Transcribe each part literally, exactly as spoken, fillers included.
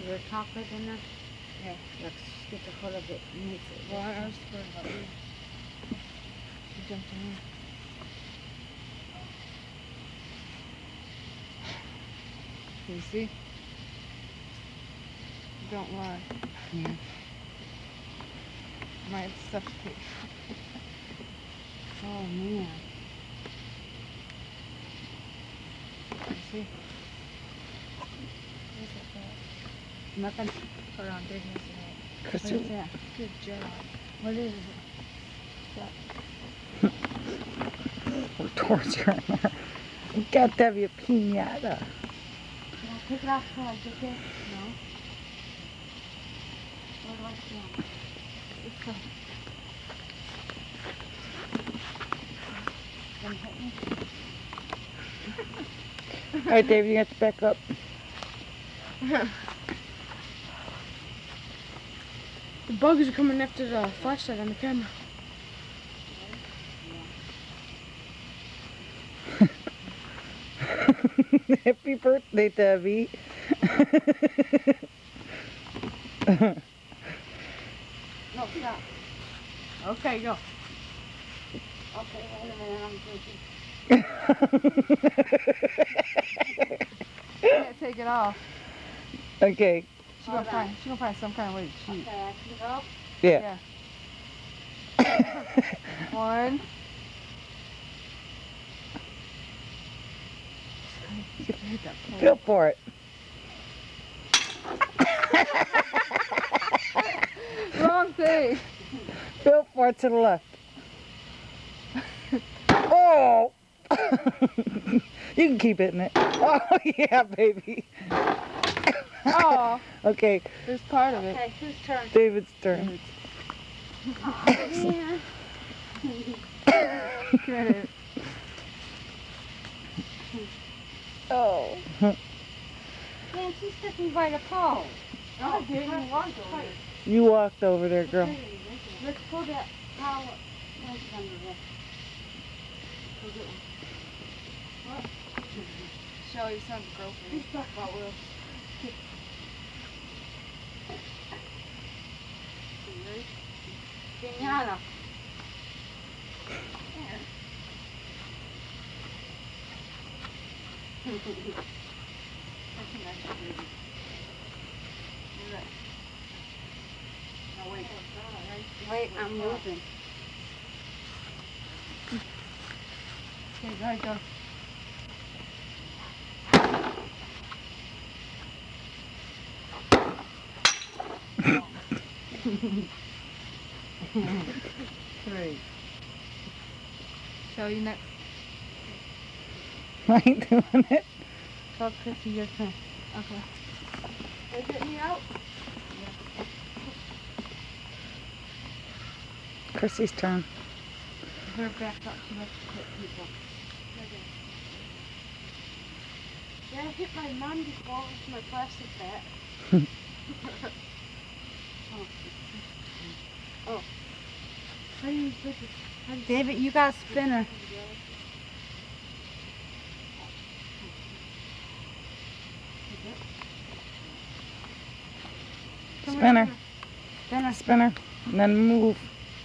is there chocolate in there? Yeah. Let's get the whole of it. Makes it. Well, I was worried about you. She jumped in. Can you see? Don't lie. Yeah. Might suffocate. Oh man. You see? Nothing. Hold on, there's nothing. What is that? Good job. What is it? We're torturing her. We got to have you a piñata. Can I take it off till I get there? No. Where do I stand? It's a... Don't hit me. All right, David, you have to back up. The bugs are coming after the flashlight on the camera. Happy birthday, Debbie. No, stop. Okay, go. Okay, wait a minute, I'm thinking. Can't take it off. Okay. She gonna find. She gonna find some kind of way to cheat. Okay, I can go. Yeah. Yeah. One. Go for it. Wrong thing. Go for it to the left. Oh! You can keep hitting it. Oh, yeah, baby. Oh. Okay, There's part of it. Okay, whose turn? David's turn. Oh, man. Come here, David. Oh. Man, she's sticking by the pole. Oh, David, you walked over here. You walked over there, girl. Let's pull that power right under there. Pull it. What? Shelly, it's time to grow for you. Talk about Will. Piñata. Oh, wait. Wait, I'm moving. Okay, go ahead, go. Three. Show you next. I ain't doing it. Tell Chrissy your turn. Okay. They get me out? Chrissy's turn. Her back up so much to hit people. Yeah, I hit my mom before with my plastic bat. oh. oh. How do you put it? David, you got a spinner. Spinner. Spinner. Spinner. And then move.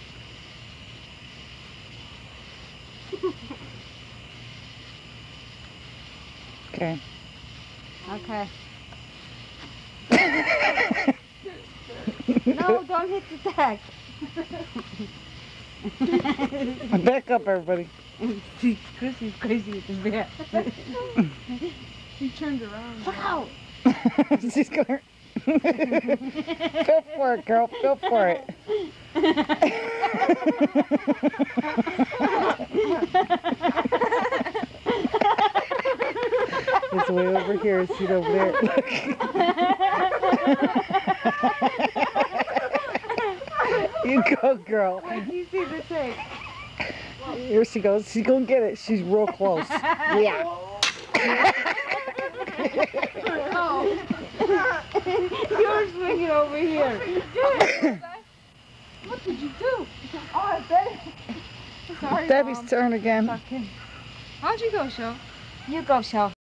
Okay. Okay. No, don't hit the deck. Back up, everybody. See, Chrissy's crazy with the bat. He turned around. Wow. She's gonna. Go for it, girl. Go for it. It's way over here. See it over there. Look. You go, girl. Wait, do you see the tape? Here she goes. She's gonna get it. She's real close. Yeah. Oh. You're swinging over here. What did you do? Oh, I bet. Sorry, Debbie's Mom. turn again. How'd you go, Shel? You go, Shel.